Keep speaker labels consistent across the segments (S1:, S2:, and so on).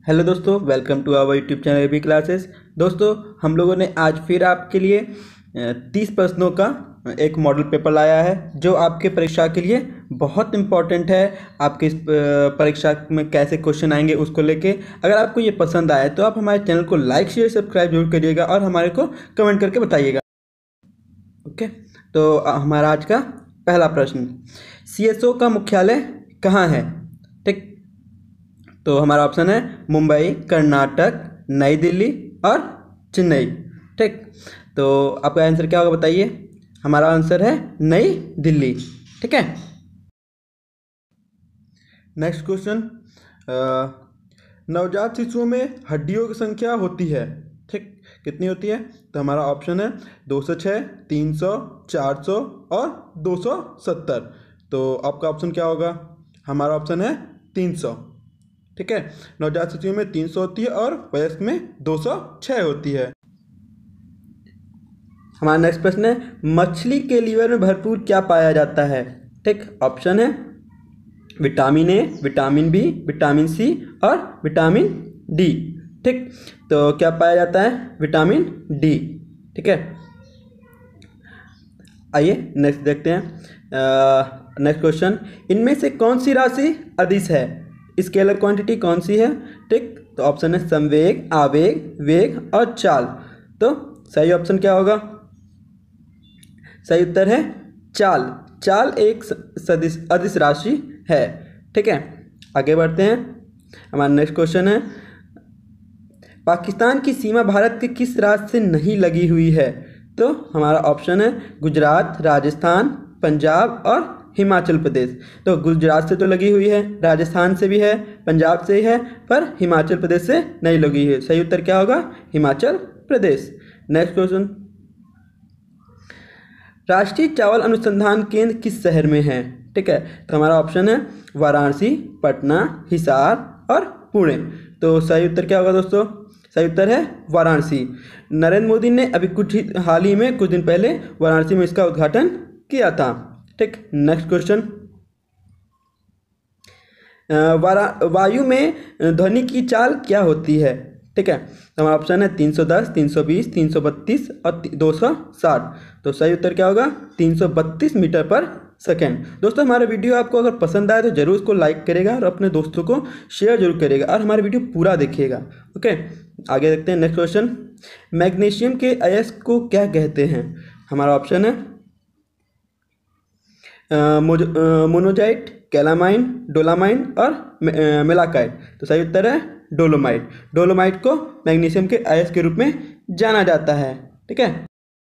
S1: Hello दोस्तों, welcome to our YouTube channel AB classes. दोस्तों, हम लोगों ने आज फिर आपके लिए 30 प्रश्नों का एक मॉडल पेपर लाया है जो आपके परीक्षा के लिए बहुत इम्पॉर्टेंट है। आपके इस परीक्षा में कैसे क्वेश्चन आएंगे उसको लेके अगर आपको ये पसंद आए तो आप हमारे चैनल को लाइक शेयर सब्सक्राइब जरूर करिएगा और हमारे को कमेंट करके बताइएगा। ओके, तो हमारा आज का पहला प्रश्न, CSO का मुख्यालय कहाँ है? ठीक, तो हमारा ऑप्शन है मुंबई, कर्नाटक, नई दिल्ली और चेन्नई। ठीक, तो आपका आंसर क्या होगा बताइए? हमारा आंसर है नई दिल्ली। ठीक है, नेक्स्ट क्वेश्चन, नवजात शिशुओं में हड्डियों की संख्या होती है, ठीक, कितनी होती है? तो हमारा ऑप्शन है 206, 300, 400 और 270। तो आपका ऑप्शन क्या होगा? हमारा ऑप्शन है 300। ठीक है, नवजात शिशुओं में 300 होती है और वयस्क में 206 होती है। हमारा नेक्स्ट प्रश्न है, मछली के लीवर में भरपूर क्या पाया जाता है? ठीक, ऑप्शन है vitamin A, vitamin B, vitamin C और विटामिन डी। ठीक, तो क्या पाया जाता है? Vitamin D. ठीक है, आइए नेक्स्ट देखते हैं। नेक्स्ट क्वेश्चन, इनमें से कौन सी राशि अदिश है? स्केलर क्वांटिटी कौन सी है? ठीक, तो ऑप्शन है संवेग, आवेग, वेग और चाल। तो सही ऑप्शन क्या होगा? सही उत्तर है चाल। चाल एक सदिश अदिश राशि है। ठीक है, आगे बढ़ते हैं। हमारा नेक्स्ट क्वेश्चन है, पाकिस्तान की सीमा भारत के किस राज्य से नहीं लगी हुई है? तो हमारा ऑप्शन है गुजरात, राजस्थान, पंजाब और हिमाचल प्रदेश। तो गुजरात से तो लगी हुई है, राजस्थान से भी है, पंजाब से है, पर हिमाचल प्रदेश से नहीं लगी है। सही उत्तर क्या होगा? हिमाचल प्रदेश। नेक्स्ट क्वेश्चन, राष्ट्रीय चावल अनुसंधान केंद्र किस शहर में है? ठीक है, तो हमारा ऑप्शन है वाराणसी, पटना, हिसार और पुणे। तो सही उत्तर क्या होगा दोस्तों? सही उत्तर है वाराणसी। नरेंद्र मोदी ने अभी हाल ही में कुछ दिन पहले वाराणसी में इसका उद्घाटन किया था। ठीक, नेक्स्ट क्वेश्चन, वायु में ध्वनि की चाल क्या होती है? ठीक है, तो हमारा ऑप्शन है 310, 320, 332 और 260। तो सही उत्तर क्या होगा? 332 मीटर पर सेकेंड। दोस्तों, हमारा वीडियो आपको अगर पसंद आए तो जरूर उसको लाइक करेगा और अपने दोस्तों को शेयर जरूर करेगा और हमारा वीडियो पूरा देखिएगा। ओके, आगे देखते हैं। नेक्स्ट क्वेश्चन, मैग्नीशियम के अयस्क को क्या कहते हैं? हमारा ऑप्शन है मोनोजाइट, कैलामाइन, डोलामाइन और मेलाकाइट। तो सही उत्तर है डोलोमाइट। डोलोमाइट को मैग्नीशियम के अयस्क के रूप में जाना जाता है। ठीक है,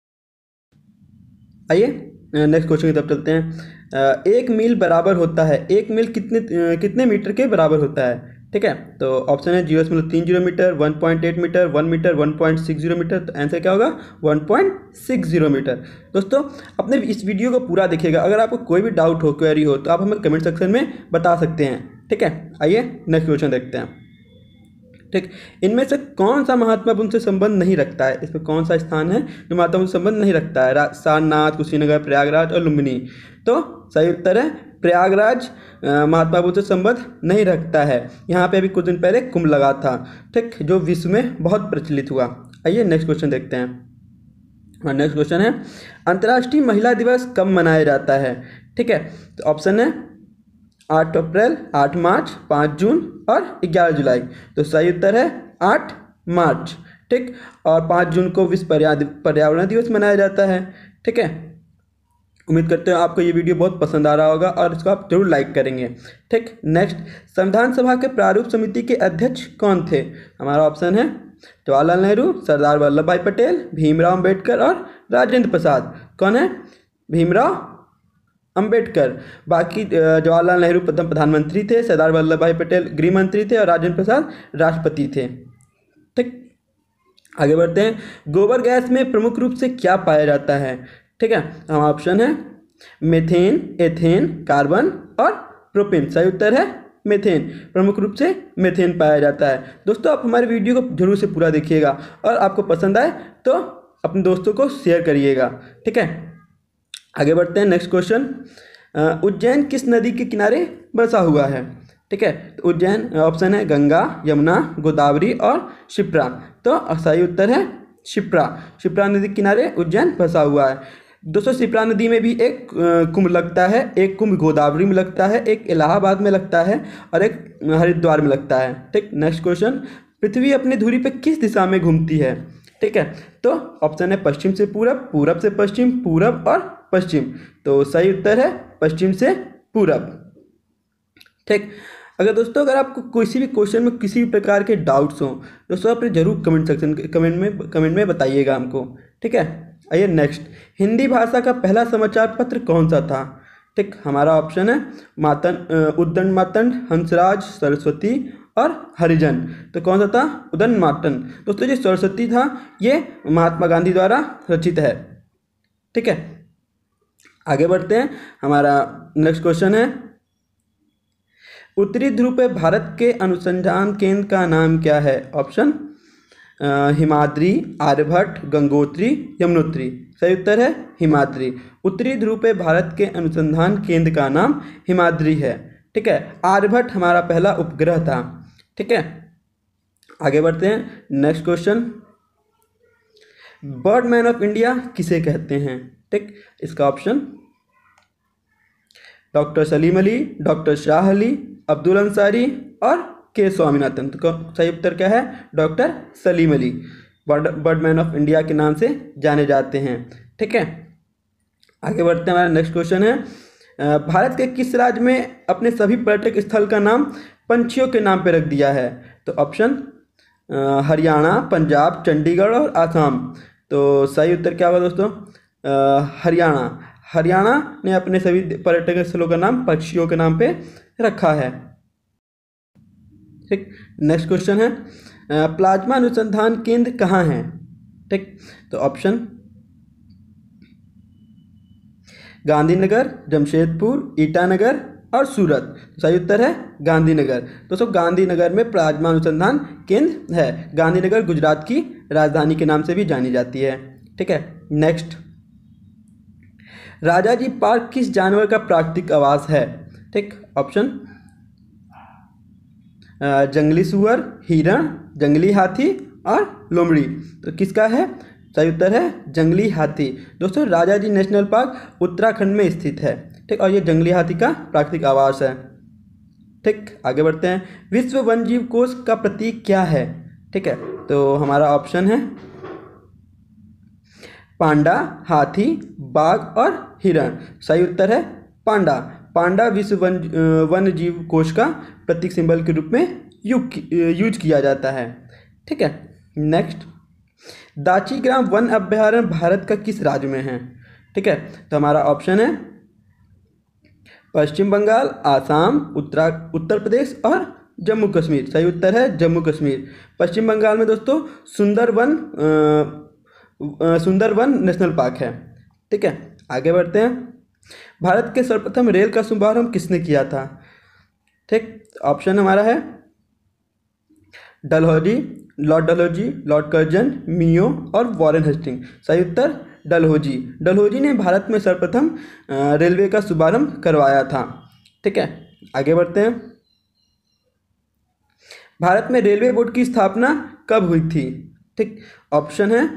S1: आइए नेक्स्ट क्वेश्चन की तरफ चलते हैं। एक मील बराबर होता है, एक मील कितने मीटर के बराबर होता है? ठीक है, तो ऑप्शन है 0.30 मीटर, 1.8 मीटर, 1 मीटर, 1.60 मीटर। तो आंसर क्या होगा? 1.60 मीटर। दोस्तों, अपने इस वीडियो को पूरा देखिएगा। अगर आपको कोई भी डाउट हो, क्वेरी हो, तो आप हमें कमेंट सेक्शन में बता सकते हैं। ठीक है, आइए नेक्स्ट क्वेश्चन देखते हैं। ठीक, इनमें से कौन सा महात्मापुर से संबंध नहीं रखता है? इसमें कौन सा स्थान है जो महात्मापुर से संबंध नहीं रखता है? सारनाथ, कुशीनगर, प्रयागराज और लुम्बिनी। तो सही उत्तर है प्रयागराज महात्मापुर से संबंध नहीं रखता है। यहाँ पे अभी कुछ दिन पहले कुंभ लगा था, ठीक, जो विश्व में बहुत प्रचलित हुआ। आइए नेक्स्ट क्वेश्चन देखते हैं। नेक्स्ट क्वेश्चन है, अंतर्राष्ट्रीय महिला दिवस कब मनाया जाता है? ठीक है, तो ऑप्शन है 8 अप्रैल, 8 मार्च, 5 जून और 11 जुलाई। तो सही उत्तर है 8 मार्च। ठीक, और 5 जून को विश्व पर्यावरण दिवस मनाया जाता है। ठीक है, उम्मीद करते हैं आपको ये वीडियो बहुत पसंद आ रहा होगा और इसको आप जरूर लाइक करेंगे। ठीक, नेक्स्ट, संविधान सभा के प्रारूप समिति के अध्यक्ष कौन थे? हमारा ऑप्शन है जवाहरलाल नेहरू, सरदार वल्लभ भाई पटेल, भीमराव अम्बेडकर और राजेंद्र प्रसाद। कौन है? भीमराव अम्बेडकर। बाकी जवाहरलाल नेहरू प्रधानमंत्री थे, सरदार वल्लभ भाई पटेल गृह मंत्री थे और राजेंद्र प्रसाद राष्ट्रपति थे। ठीक, आगे बढ़ते हैं। गोबर गैस में प्रमुख रूप से क्या पाया जाता है? ठीक है, हमारा ऑप्शन है मेथेन, एथेन, कार्बन और प्रोपेन। सही उत्तर है मेथेन। प्रमुख रूप से मेथेन पाया जाता है। दोस्तों, आप हमारे वीडियो को जरूर से पूरा देखिएगा और आपको पसंद आए तो अपने दोस्तों को शेयर करिएगा। ठीक है, आगे बढ़ते हैं। नेक्स्ट क्वेश्चन, उज्जैन किस नदी के किनारे बसा हुआ है? ठीक है। तो उज्जैन ऑप्शन है गंगा, यमुना, गोदावरी और शिप्रा। तो सही उत्तर है शिप्रा। शिप्रा नदी के किनारे उज्जैन बसा हुआ है। दोस्तों शिप्रा नदी में भी एक कुंभ लगता है, एक कुंभ गोदावरी में लगता है, एक इलाहाबाद में लगता है और एक हरिद्वार में लगता है। ठीक, नेक्स्ट क्वेश्चन, पृथ्वी अपनी धुरी पे किस दिशा में घूमती है? ठीक है, तो ऑप्शन है पश्चिम से पूरब, पूरब से पश्चिम, पूरब और पश्चिम। तो सही उत्तर है पश्चिम से पूरब। ठीक, अगर दोस्तों अगर आपको किसी भी क्वेश्चन में किसी भी प्रकार के डाउट्स हों दोस्तों आप जरूर कमेंट में बताइएगा हमको। ठीक है, आइए नेक्स्ट, हिंदी भाषा का पहला समाचार पत्र कौन सा था? ठीक, हमारा ऑप्शन है उद्दंड मातंड, हंसराज, सरस्वती और हरिजन। तो कौन सा था? उद्दंड मातंड। दोस्तों जो सरस्वती था ये महात्मा गांधी द्वारा रचित है। ठीक है, आगे बढ़ते हैं। हमारा नेक्स्ट क्वेश्चन है, उत्तरी ध्रुव पे भारत के अनुसंधान केंद्र का नाम क्या है? ऑप्शन हिमाद्री, आर्यभट्ट, गंगोत्री, यमुनोत्री। सही उत्तर है हिमाद्री। उत्तरी ध्रुव पे भारत के अनुसंधान केंद्र का नाम हिमाद्री है। ठीक है, आर्यभट्ट हमारा पहला उपग्रह था। ठीक है, आगे बढ़ते हैं। Next question, birdman of India किसे कहते हैं? ठीक, इसका option doctor Salim Ali, doctor Shah Ali, Abdul Ansari और के स्वामीनाथन। तो सही उत्तर क्या है? Doctor Salim Ali birdman of India के नाम से जाने जाते हैं। ठीक है, आगे बढ़ते हैं। हमारा नेक्स्ट क्वेश्चन है, भारत के किस राज्य में अपने सभी पर्यटक स्थल का नाम पंछियों के नाम पर रख दिया है? तो ऑप्शन हरियाणा, पंजाब, चंडीगढ़ और आसाम। तो सही उत्तर क्या होगा दोस्तों? हरियाणा। हरियाणा ने अपने सभी पर्यटक स्थलों का नाम पक्षियों के नाम पे रखा है। ठीक, नेक्स्ट क्वेश्चन है, प्लाज्मा अनुसंधान केंद्र कहाँ है? ठीक, तो ऑप्शन गांधीनगर, जमशेदपुर, ईटानगर और सूरत। सही उत्तर है गांधीनगर। दोस्तों गांधीनगर में प्लाज्मा अनुसंधान केंद्र है। गांधीनगर गुजरात की राजधानी के नाम से भी जानी जाती है। ठीक है, नेक्स्ट, राजाजी पार्क किस जानवर का प्राकृतिक आवास है? ठीक, ऑप्शन जंगली सुअर, हिरण, जंगली हाथी और लोमड़ी। तो किसका है? सही उत्तर है जंगली हाथी। दोस्तों राजाजी नेशनल पार्क उत्तराखंड में स्थित है। ठीक, और ये जंगली हाथी का प्राकृतिक आवास है। ठीक, आगे बढ़ते हैं। विश्व वन्यजीव कोष का प्रतीक क्या है? ठीक है, तो हमारा ऑप्शन है पांडा, हाथी, बाघ और हिरण। सही उत्तर है पांडा। पांडा विश्व वन्य जीव कोष का प्रतीक सिंबल के रूप में यूज किया जाता है। ठीक है, नेक्स्ट, दाचीग्राम वन अभ्यारण्य भारत का किस राज्य में है? ठीक है, तो हमारा ऑप्शन है पश्चिम बंगाल, आसाम, उत्तर प्रदेश और जम्मू कश्मीर। सही उत्तर है जम्मू कश्मीर। पश्चिम बंगाल में दोस्तों सुंदरवन नेशनल पार्क है। ठीक है, आगे बढ़ते हैं। भारत के सर्वप्रथम रेल का शुभारंभ किसने किया था? ठीक, ऑप्शन हमारा है डलहौजी, लॉर्ड कर्जन, मियो और वॉरेन हेस्टिंग। सही उत्तर डलहौजी। डलहौजी ने भारत में सर्वप्रथम रेलवे का शुभारंभ करवाया था। ठीक है, आगे बढ़ते हैं। भारत में रेलवे बोर्ड की स्थापना कब हुई थी? ठीक, ऑप्शन है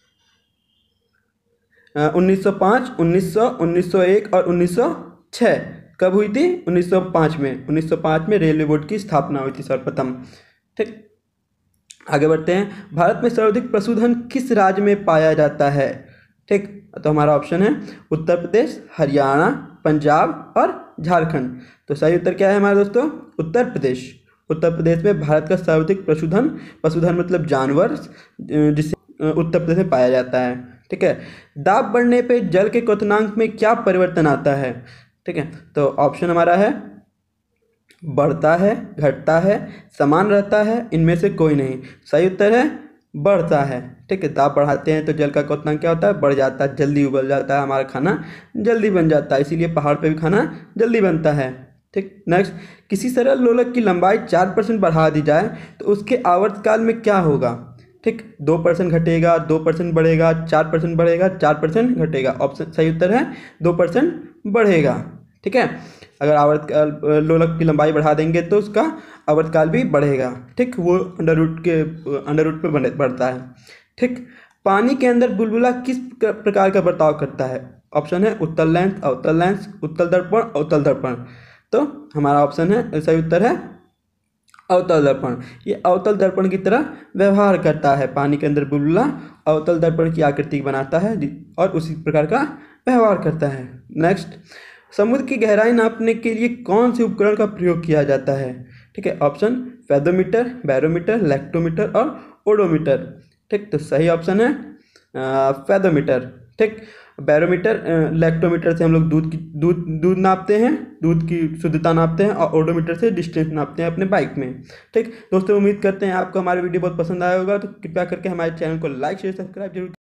S1: 1905, 1900, 1901 और 1906। कब हुई थी? 1905 में। 1905 में रेलवे बोर्ड की स्थापना हुई थी सर्वप्रथम। ठीक, आगे बढ़ते हैं। भारत में सर्वाधिक पशुधन किस राज्य में पाया जाता है? ठीक, तो हमारा ऑप्शन है उत्तर प्रदेश, हरियाणा, पंजाब और झारखंड। तो सही उत्तर क्या है हमारे दोस्तों? उत्तर प्रदेश। उत्तर प्रदेश में भारत का सर्वाधिक पशुधन मतलब जानवर जिसे उत्तर प्रदेश में पाया जाता है। ठीक है, दाब बढ़ने पे जल के क्वथनांक में क्या परिवर्तन आता है? ठीक है, तो ऑप्शन हमारा है बढ़ता है, घटता है, समान रहता है, इनमें से कोई नहीं। सही उत्तर है बढ़ता है। ठीक है, दाब बढ़ाते हैं तो जल का क्वथनांक क्या होता है? बढ़ जाता है, जल्दी उबल जाता है, हमारा खाना जल्दी बन जाता है, इसीलिए पहाड़ पे भी खाना जल्दी बनता है। ठीक, नेक्स्ट, किसी सरल लोलक की लंबाई 4% बढ़ा दी जाए तो उसके आवर्तकाल में क्या होगा? ठीक, 2% घटेगा, 2% बढ़ेगा, 4% बढ़ेगा, 4% घटेगा। ऑप्शन सही उत्तर है 2% बढ़ेगा। ठीक है, अगर आवर्तकाल लोलक की लंबाई बढ़ा देंगे तो उसका आवर्तकाल भी बढ़ेगा। ठीक, वो अंडर रूट पे बढ़ता है। ठीक, पानी के अंदर बुलबुला किस प्रकार का बर्ताव करता है? ऑप्शन है उत्तल लेंस, अवतल लेंस, उत्तल दर्पण, अवतल दर्पण। तो हमारा ऑप्शन है, सही उत्तर है अवतल दर्पण। ये अवतल दर्पण की तरह व्यवहार करता है। पानी के अंदर बुलबुला अवतल दर्पण की आकृति बनाता है और उसी प्रकार का व्यवहार करता है। नेक्स्ट, समुद्र की गहराई नापने के लिए कौन से उपकरण का प्रयोग किया जाता है? ठीक है, ऑप्शन फेदोमीटर, बैरोमीटर, लैक्टोमीटर और ओडोमीटर। ठीक, तो सही ऑप्शन है फेदोमीटर। ठीक, बैरोमीटर लैक्टोमीटर से हम लोग दूध नापते हैं, दूध की शुद्धता नापते हैं, और ओडोमीटर से डिस्टेंस नापते हैं अपने बाइक में। ठीक दोस्तों, उम्मीद करते हैं आपको हमारा वीडियो बहुत पसंद आया होगा। तो कृपया करके हमारे चैनल को लाइक शेयर सब्सक्राइब जरूर